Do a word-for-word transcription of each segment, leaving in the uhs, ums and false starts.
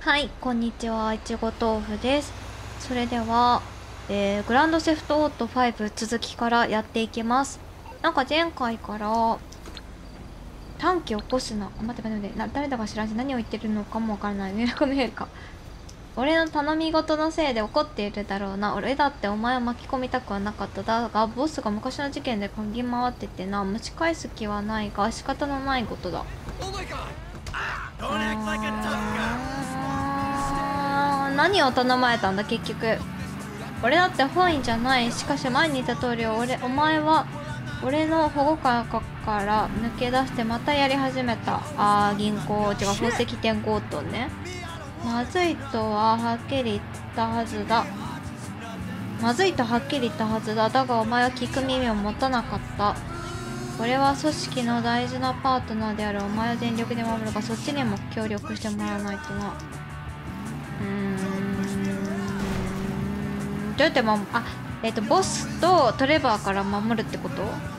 はい、こんにちは、いちご豆腐です。それでは、えー、グランドセフトオートファイブ続きからやっていきます。なんか前回から短期起こすな、あ、待って待って待って、な誰だか知らんし何を言ってるのかもわからない。迷惑メールか。俺の頼み事のせいで怒っているだろうな。俺だってお前を巻き込みたくはなかった。だが、ボスが昔の事件で嗅ぎ回っててな。蒸し返す気はないが、仕方のないことだ。何を頼まれたんだ結局。俺だって本意じゃない。しかし前に言った通り、俺お前は俺の保護下から抜け出してまたやり始めた。あー、銀行違う、宝石店強盗ね。まずいとははっきり言ったはずだ。まずいとはっきり言ったはずだ。だがお前は聞く耳を持たなかった。俺は組織の大事なパートナーであるお前を全力で守るが、そっちにも協力してもらわないとな。うーん、どうやって守る、あ、えっとボスとトレバーから守るってこと？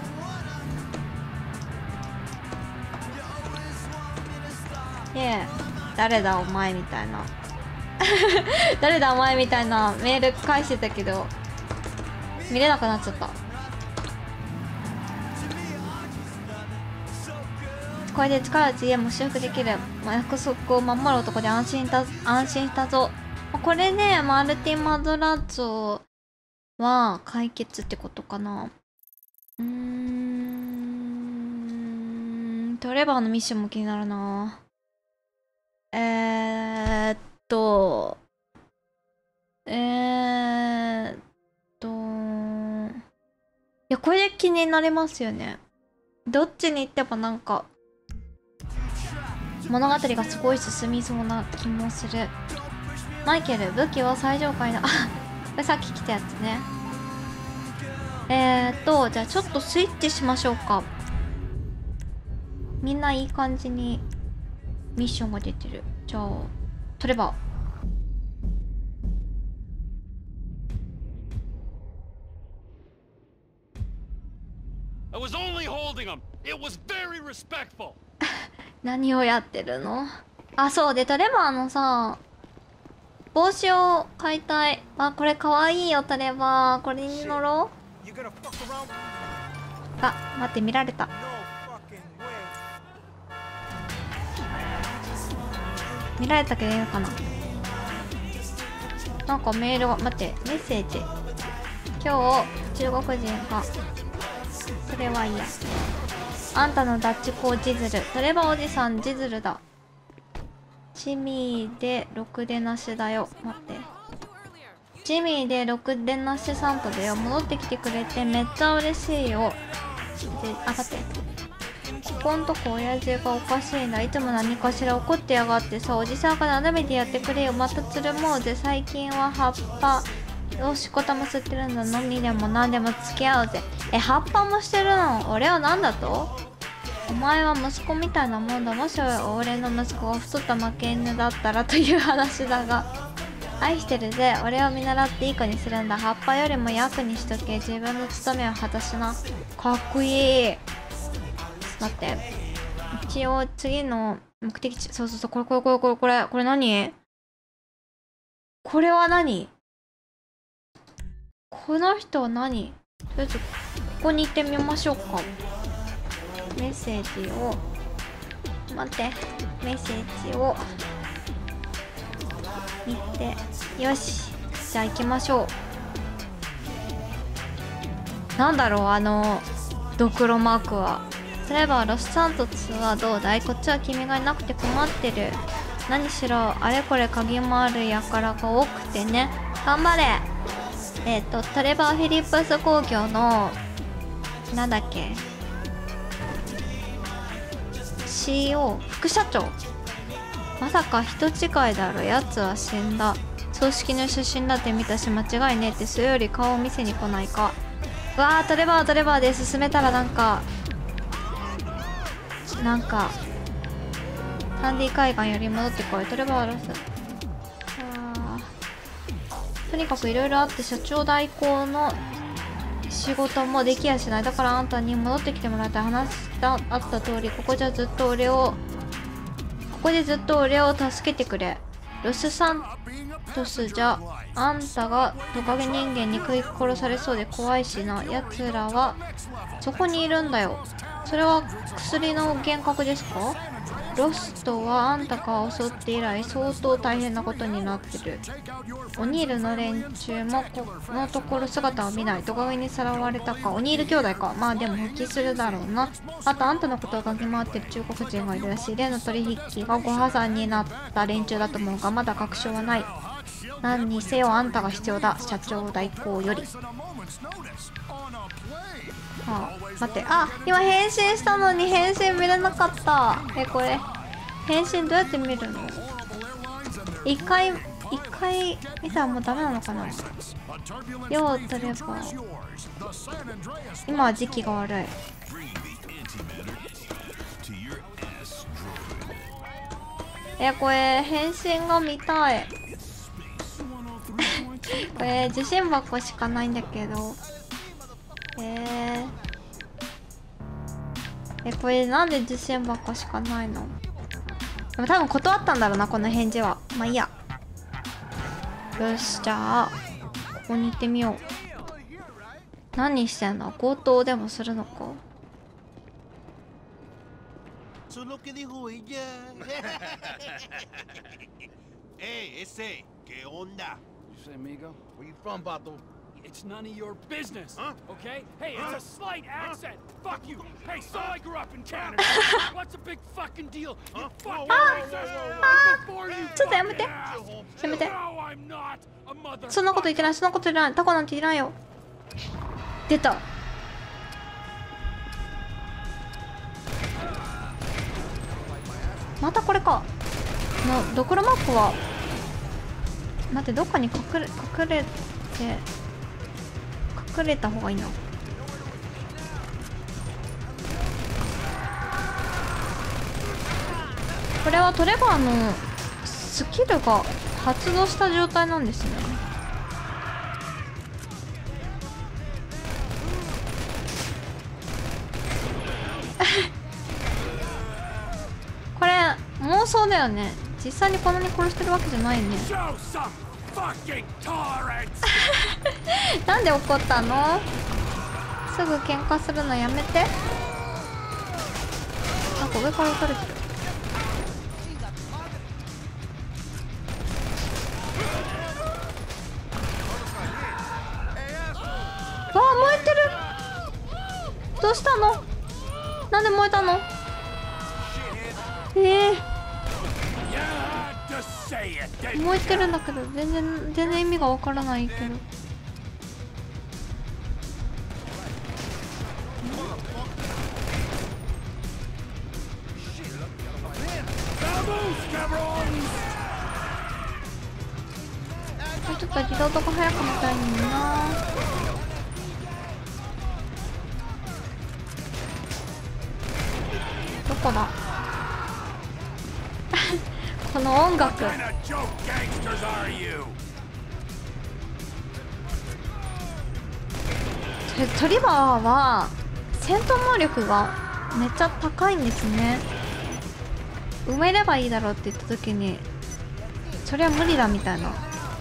で、誰だお前みたいな誰だお前みたいなメール返してたけど見れなくなっちゃった。これで力強いも修復できる。まあ、約束を守る男で安心た安心したぞ。これでマルティ・マドラッツォは解決ってことかな。うーん、トレバーのミッションも気になるな。えーっとえーっといや、これ気になりますよね。どっちに行ってもなんか物語がすごい進みそうな気もする。マイケル、武器は最上階の、あ、これさっき来たやつね。えーっと、じゃあちょっとスイッチしましょうか。みんないい感じにミッションが出てる。じゃあ、トレバー。 I was only holding him. It was very respectful. 何をやってるの？あ、そうで、トレバーのさ、帽子を買いたい。あ、これかわいいよ、トレバー。これに乗ろう。あ、待って、見られた。見られたけどいいのかな。なんかメールが、待って、メッセージ。今日、中国人が、それはいいや。あんたのダッチコージズル。トレバーおじさんジズルだ。チミーでろくでなしだよ。待って。チミーでろくでなしサンタだよ。戻ってきてくれてめっちゃ嬉しいよ。で、あ、待って。ここんとこ親父がおかしいんだ。いつも何かしら怒ってやがってさ。おじさんが斜めでやってくれよ。またつるもうぜ。最近は葉っぱをしこたま吸ってるんだ。飲みでも何でも付き合おうぜ。え、葉っぱもしてるの？俺は何だと？お前は息子みたいなもんだ。もし俺の息子が太った負け犬だったらという話だが。愛してるぜ。俺を見習っていい子にするんだ。葉っぱよりも役にしとけ。自分の務めを果たしな。かっこいい。待って。一応次の目的地。そうそうそう。これこれこれこれこれ。これ何？これは何？この人は何？とりあえずここに行ってみましょうか。メッセージを待ってメッセージを見て、よし、じゃあ行きましょう。なんだろうあのドクロマークは。例えばロスサントスはどうだい？こっちは君がいなくて困ってる。何しろあれこれ鍵もあるやからが多くてね。頑張れ。えっとトレバー・フィリップス工業のなんだっけ、 シーオー 副社長。まさか人違いだろ。やつは死んだ。葬式の写真だって見たし間違いねえって。それより顔を見せに来ないか。うわー、トレバートレバーで進めたらなんかなんかサンディ海岸より戻ってこい。トレバーロス。あー、とにかくいろいろあって社長代行の仕事もできやしない。だからあんたに戻ってきてもらいたい。話したあった通りここじゃずっと俺をここでずっと俺を助けてくれ。 ロスサントスじゃあんたがトカゲ人間に食い殺されそうで怖いしな。奴らはそこにいるんだよ。それは薬の幻覚ですか？ロストはあんたが襲って以来相当大変なことになってる。オニールの連中もこのところ姿を見ない。トカゲにさらわれたか。オニール兄弟か。まあでも復帰するだろうな。あとあんたのことを嗅ぎ回ってる中国人がいるらしい。例の取引がご破産になった連中だと思うがまだ確証はない。何にせよあんたが必要だ。社長代行より。あ、待って。あ、今変身したのに変身見れなかった。え、これ変身どうやって見るの？一回一回見たらもうダメなのかな。用を取れば。今は時期が悪い。え、これ変身が見たい。これ受信箱しかないんだけど。えー、え、これなんで受信箱しかないの？でも多分断ったんだろうな、この返事は。まあいいや。よし、じゃあここに行ってみよう。何してんの？強盗でもするのか？ Hey, ese, ¿qué onda? You say amigo? Where you from, Bato? It's none of your business, huh? Okay? Hey, it's a slight accent. Fuck you. Hey, so I grew up in Canada. What's a big fucking deal? You fucking racist. Before you ちょっとやめて。やめて。そんなこと言ってない。そんなこと言ってない。タコなんていらんよ。出た。またこれか。のドクロマップは待って、どっかに隠れ隠れて隠れた方がいいな。これはトレバーのスキルが発動した状態なんですね。これ妄想だよね。実際にこんなに殺してるわけじゃないよね。なんで怒ったの？すぐ喧嘩するのやめて。なんか上から撃たれてる。わあ、燃えてる。どうしたの？なんで燃えたの？ええー、燃えてるんだけど全然全然意味がわからないけど。ちょっとリロードが早くみたいにな。どこだこの音楽。トリバーは戦闘能力がめっちゃ高いんですね。埋めればいいだろうって言った時にそれは無理だみたいな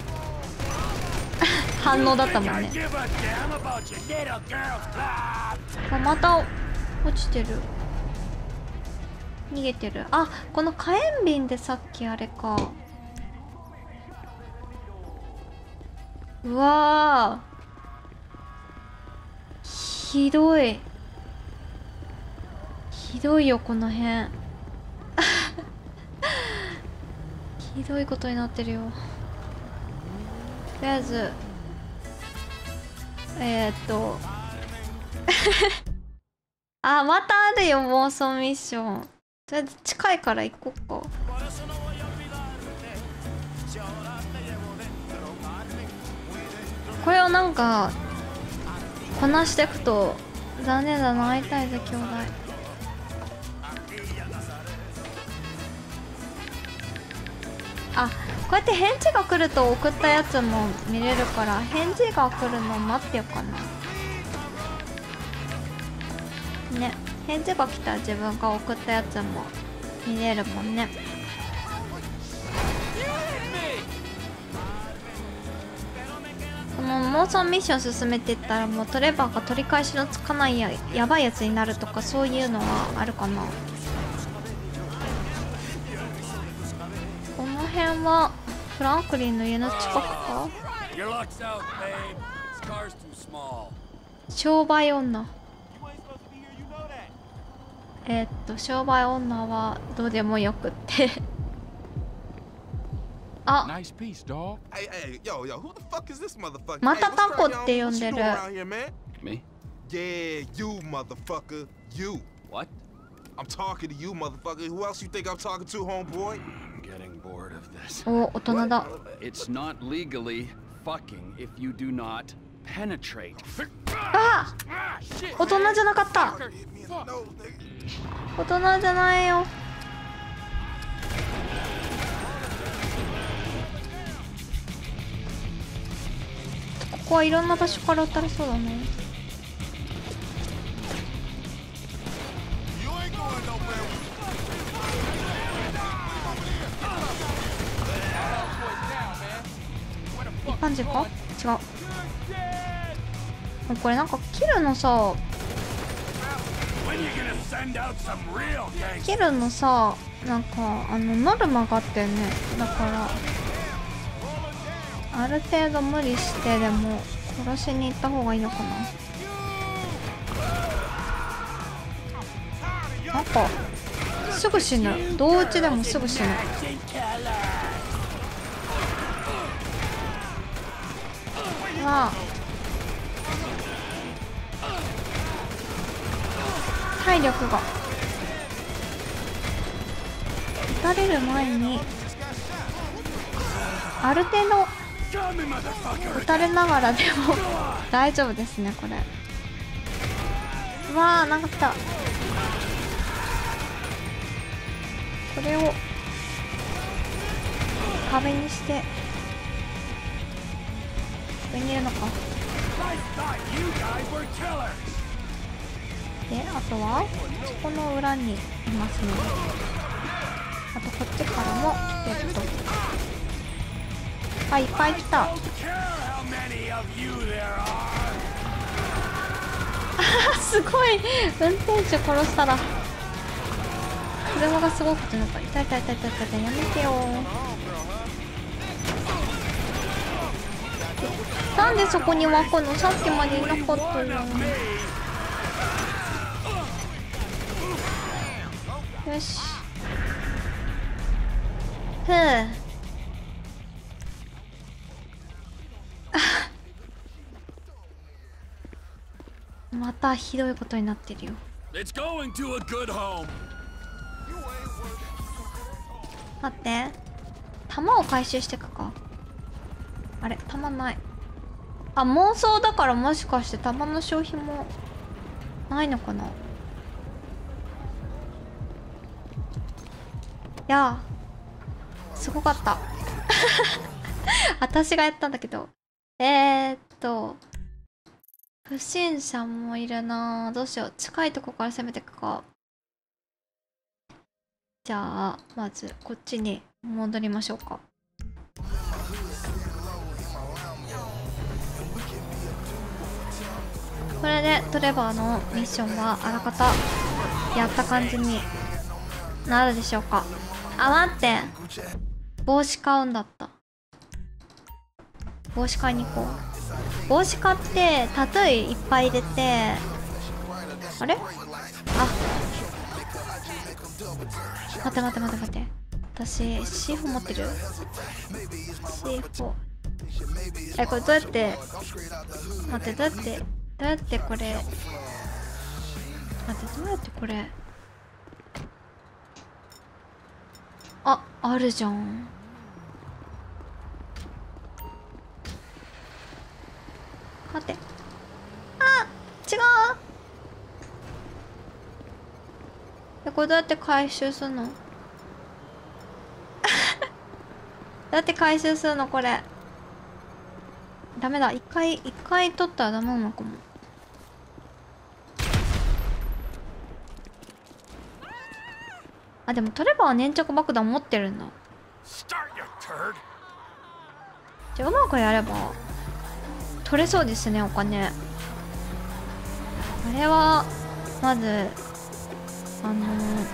反応だったもんね。あ、また落ちてる。逃げてる。あ、この火炎瓶でさっきあれか。うわー、ひどいひどいよこの辺ひどいことになってるよ。とりあえずえー、っとあ、またあるよ妄想ミッション。とりあえず近いから行こっか。これをなんかこなしていくと残念だな。会いたいぜ兄弟。あ、こうやって返事が来ると送ったやつも見れるから返事が来るの待ってようかな。ね、返事が来たら自分が送ったやつも見れるもんね。 農村ミッション進めてったらもうトレバーが取り返しのつかないややばいやつになるとかそういうのはあるかな。この辺はフランクリンの家の近くか。商売女。えー、っと商売女はどうでもよくってあ、またタコって呼んでる。お、大人だ。あ、大人じゃなかった。大人じゃないよ。ここはいろんな場所から撃たれそうだね。一般人か？違う。これなんかキルのさキルのさなんかあのノルマがあったよね。だからある程度無理してでも殺しに行った方がいいのかな。なんかすぐ死ぬ。同打ちでもすぐ死ぬ。は体力が撃たれる前にある程度撃たれながらでも大丈夫ですね。これうわーなんか来た。これを壁にして上にいるのか。で、あとはそこの裏にいますね。あとこっちからも来てると。あ、いっぱい来た。あすごい運転手殺したら車がすごくてなんか痛い痛い痛い痛い痛い。やめてよ。なんでそこに湧くの？さっきまでいなかったよ。よし。ふう。またひどいことになってるよ。待って。弾を回収してくか。あれ、弾ない。あ、妄想だからもしかして弾の消費もないのかな。いやーすごかった私がやったんだけど。えーっと不審者もいるな。どうしよう。近いとこから攻めていくか。じゃあまずこっちに戻りましょうか。これでトレバーのミッションはあらかたやった感じになるでしょうか。あ、待って、帽子買うんだった。帽子買いに行こう。帽子買ってタトゥーいっぱい入れて、あれ、あ、待って待って待って待って、私 シーフォー 持ってる。 シーフォー え、これどうやって、待って、どうやってどうやってこれ、待って、どうやってこれ、あ、あるじゃん。待って、あ、違う。え、これどうやって回収するのどうやって回収するのこれ。ダメだ、一回一回取ったらダメなのかも。あ、でもトレバーは粘着爆弾持ってるんだ。じゃあうまくやれば取れそうですね、お金。あれはまずあの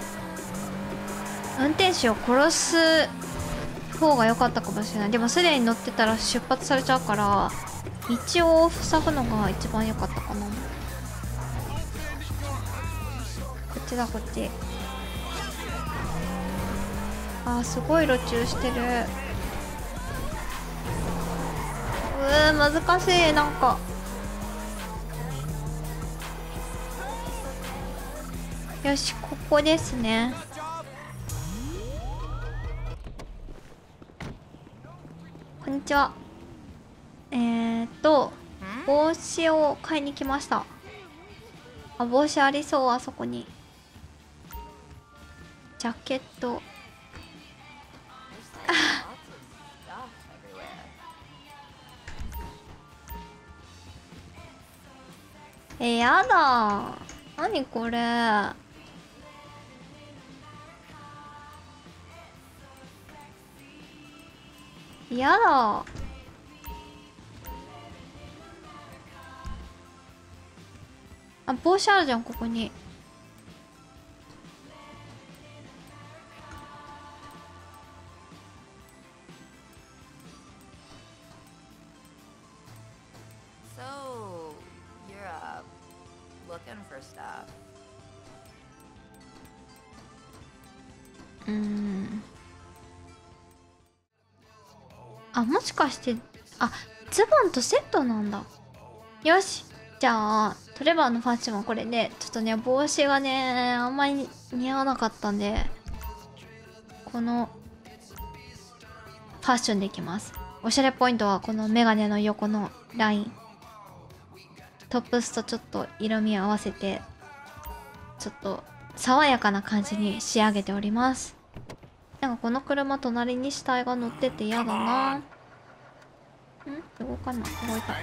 運転手を殺す方が良かったかもしれない。でもすでに乗ってたら出発されちゃうから道を塞ぐのが一番良かったかな。こっちだ、こっち。あー、すごい路駐してる。うー、難しい。なんかよし、ここですね。こんにちは。えーっと帽子を買いに来ました。あ、帽子ありそう、あそこに。ジャケット。え、やだ。何これ。やだ。あ、帽子あるじゃん、ここに。 So, you're uh looking for stuff. うーん。あ、もしかして、あ、ズボンとセットなんだ。よし。じゃあ、トレバーのファッションはこれで、ちょっとね、帽子がね、あんまり似合わなかったんで、このファッションでいきます。おしゃれポイントはこのメガネの横のライン。トップスとちょっと色味合わせて、ちょっと爽やかな感じに仕上げております。なんかこの車隣に死体が乗ってて嫌だな。ん？動かない。動いた。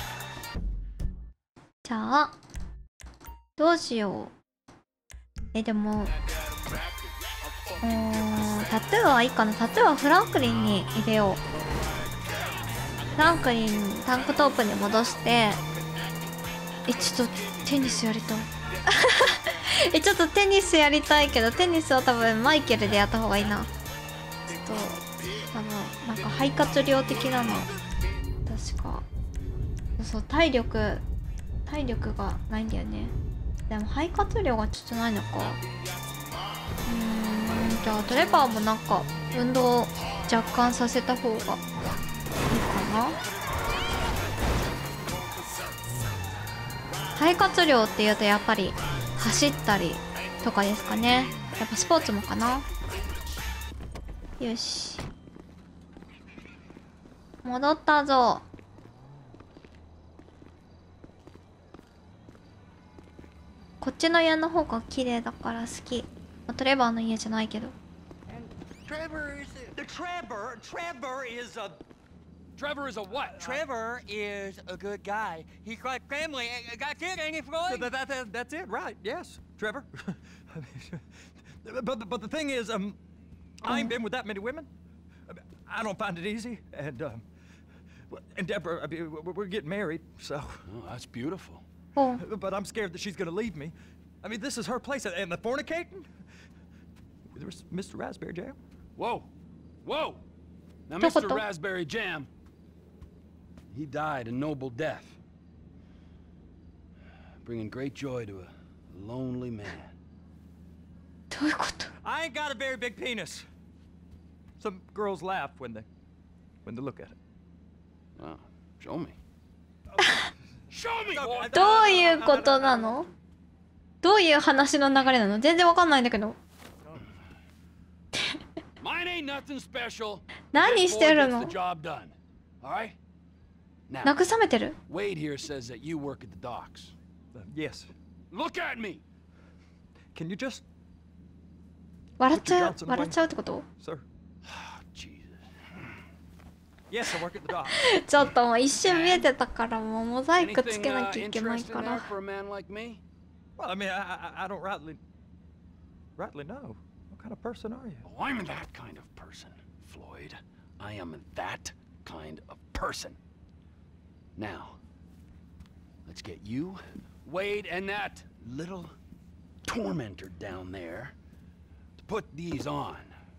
じゃあどうしよう。え、でもうーん、タトゥーはいいかな。タトゥーはフランクリンに入れよう。フランクリンタンクトップに戻して、え、ちょっとテニスやりたい。え、ちょっとテニスやりたいけど、テニスは多分マイケルでやった方がいいな。ちょっと多分なんか肺活量的なの確か、そう、体力体力がないんだよね。でも肺活量がちょっとないのか。うーん、じゃあトレバーもなんか運動を若干させた方がいいかな。肺活量っていうとやっぱり走ったりとかですかね。やっぱスポーツもかな。よし、戻ったぞ。こっちの家の方が綺麗だから好き。まあ、トレバーの家じゃないけど。 Trevor is the Trevor. Trevor is a Trevor is a what? Trevor is a good guy. He's like family. I got kid, ain't he, Floyd? That, that, that, that's it, right? Yes, Trevor. but but the thing is, um, I ain't been with that many women. I don't find it easy, and um, and Deborah, I mean, we're getting married, so. Oh, that's beautiful. Oh. But I'm scared that she's gonna leave me. I mean, this is her place, and the fornicating. There's Mister Raspberry Jam. Whoa, whoa! Now, Toco Mister to. Raspberry Jam, he died a noble death, bringing great joy to a lonely man. どういうこと？ I ain't got a very big penis. Some girls laugh when they when they look at it. Wow, show me. Show me, boy! どういうことなの？どういう話の流れなの？全然わかんないんだけど。 Mine ain't nothing special. 何してる Boy の？ gets the job done. All right? Now, 慰めてる？ Wade here says that you work at the docks. Uh, yes. Look at me. Can you just, 笑っちゃう、笑っちゃうってこと？ sir? Oh, Jesus. Yes, I work at the dock. ちょっともう一瞬見えてたからもうモザイクつ Anything けな uh, きゃいけない interesting か there ら。 for a man like me? Well, I mean, I, I, I don't rightly, rightly know. What kind of person are you? Oh, I'm that kind of person, Floyd. I am that kind of person. Now, let's get you, Wade, and that little tormentor down there to put these on.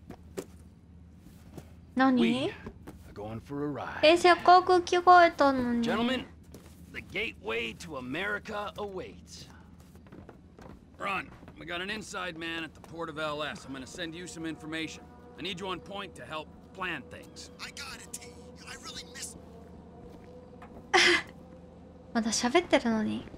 何 We are going for a ride. え、せっかく着替えたのに。 Gentlemen, the gateway to America awaits. Ron, we got an inside man at the port of L S. I'm gonna send you some information. I need you on point to help plan things. I got it, T. I really miss. まだ喋ってるのに。